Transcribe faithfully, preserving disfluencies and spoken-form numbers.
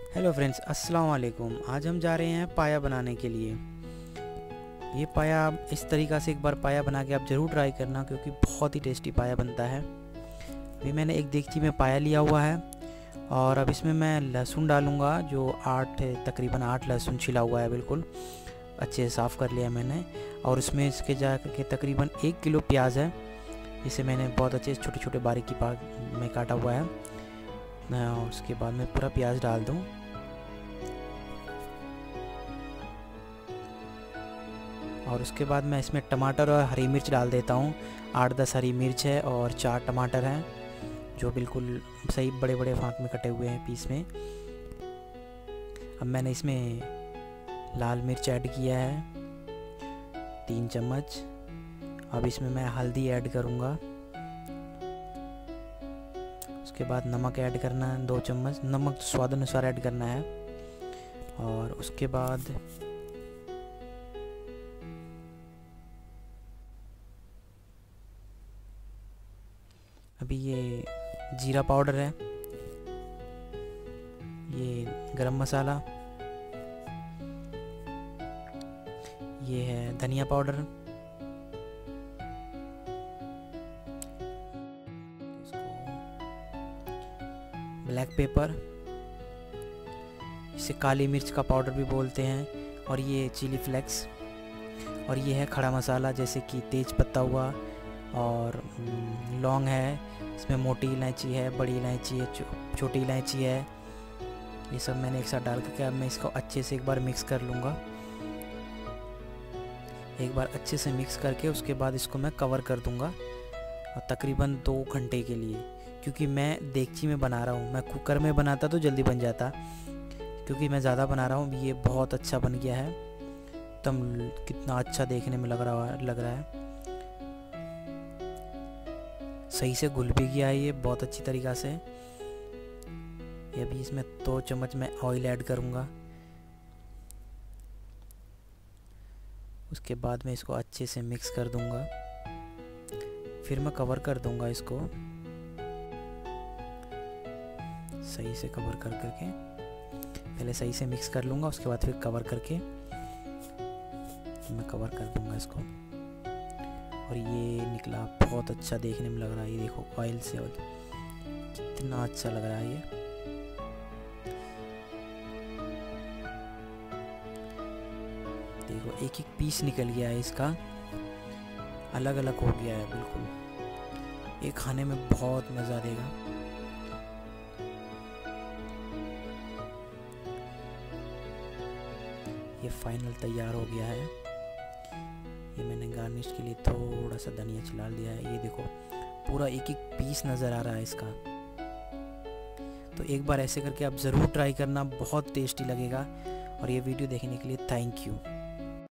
Hello friends, अस्सलाम वालेकुम। आज हम जा रहे हैं पाया बनाने के लिए। ये पाया इस तरीक़ा से एक बार पाया बना के आप ज़रूर ट्राई करना, क्योंकि बहुत ही टेस्टी पाया बनता है। अभी मैंने एक देगची में पाया लिया हुआ है और अब इसमें मैं लहसुन डालूँगा, जो आठ तकरीबन आठ लहसुन छिला हुआ है, बिल्कुल अच्छे से साफ़ कर लिया मैंने। और इसमें इसके जा के तकरीबन एक किलो प्याज है, इसे मैंने बहुत अच्छे से छोटे छोटे बारीकी में काटा हुआ है। और उसके बाद मैं पूरा प्याज डाल दूँ। और उसके बाद मैं इसमें टमाटर और हरी मिर्च डाल देता हूँ। आठ दस हरी मिर्च है और चार टमाटर हैं, जो बिल्कुल सही बड़े बड़े फाँक में कटे हुए हैं पीस में। अब मैंने इसमें लाल मिर्च ऐड किया है तीन चम्मच। अब इसमें मैं हल्दी ऐड करूँगा। उसके बाद नमक ऐड करना है, दो चम्मच नमक स्वाद अनुसार ऐड करना है। और उसके बाद अभी ये जीरा पाउडर है, ये गरम मसाला, ये है धनिया पाउडर, ब्लैक पेपर, इसे काली मिर्च का पाउडर भी बोलते हैं, और ये चिली फ्लेक्स, और ये है खड़ा मसाला जैसे कि तेज पत्ता हुआ, और लौंग है, इसमें मोटी इलायची है, बड़ी इलायची है, चो, छोटी इलायची है। ये सब मैंने एक साथ डाल करके अब मैं इसको अच्छे से एक बार मिक्स कर लूँगा। एक बार अच्छे से मिक्स करके उसके बाद इसको मैं कवर कर दूँगा, और तकरीबन दो घंटे के लिए। क्योंकि मैं देगची में बना रहा हूँ, मैं कुकर में बनाता तो जल्दी बन जाता, क्योंकि मैं ज़्यादा बना रहा हूँ। ये बहुत अच्छा बन गया है, तम कितना अच्छा देखने में लग रहा लग रहा है सही से घुल भी गया है ये बहुत अच्छी तरीक़ा से। ये अभी इसमें दो चम्मच मैं ऑयल ऐड करूँगा। उसके बाद मैं इसको अच्छे से मिक्स कर दूँगा, फिर मैं कवर कर दूँगा इसको सही से कवर कर करके। पहले सही से मिक्स कर लूँगा, उसके बाद फिर कवर करके मैं कवर कर दूँगा इसको। और ये निकला बहुत अच्छा देखने में लग रहा है। ये देखो ऑयल से ऑयल कितना अच्छा लग रहा है। ये देखो एक एक पीस निकल गया है इसका, अलग अलग हो गया है बिल्कुल। ये खाने में बहुत मज़ा देगा। ये फाइनल तैयार हो गया है। ये मैंने गार्निश के लिए थोड़ा सा धनिया छिला दिया है। ये देखो पूरा एक एक पीस नज़र आ रहा है इसका। तो एक बार ऐसे करके आप ज़रूर ट्राई करना, बहुत टेस्टी लगेगा। और ये वीडियो देखने के लिए थैंक यू।